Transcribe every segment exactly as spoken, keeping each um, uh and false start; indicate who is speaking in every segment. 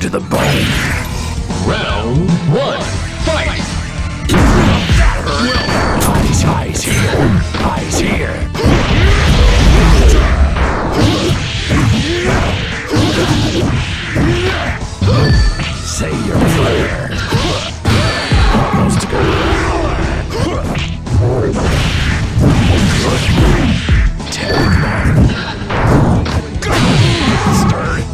Speaker 1: to the bone.
Speaker 2: Round one, fight!
Speaker 1: Eyes, eyes here. Eyes here. Say your prayers. Almost good. Ten. Stirred.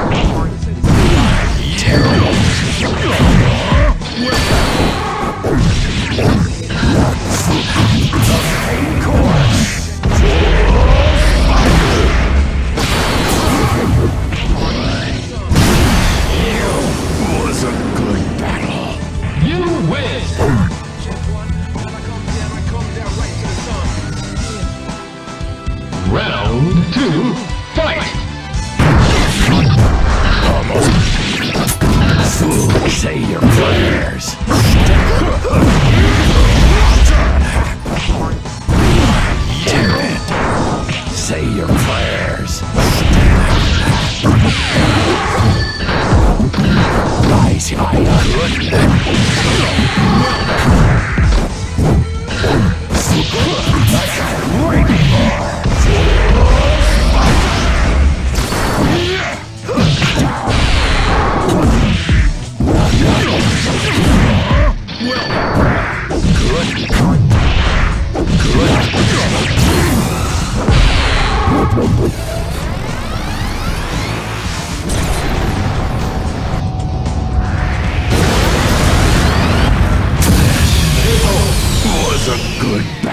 Speaker 1: Terrible. Main course. Was a good battle.
Speaker 2: You win! Round two, fight!
Speaker 1: Almost. Fool, say your prayers. Damn it. Say your prayers. Eyes, was a good battle.